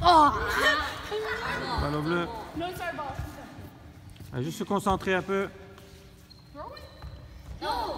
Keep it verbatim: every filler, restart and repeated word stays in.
Oh! Ballon bleu. No, it's our ball. Allez, juste se concentrer un peu. No.